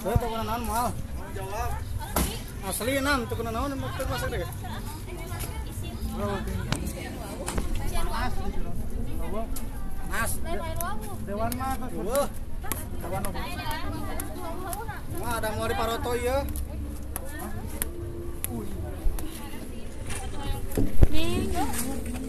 Tuh kenaon mal. Jawab. Asli nan tuh kenaon maksud masak deh. Mas. Dewan mah tuh. Dewan. Wah, ada mau di Paroto ya. Nih.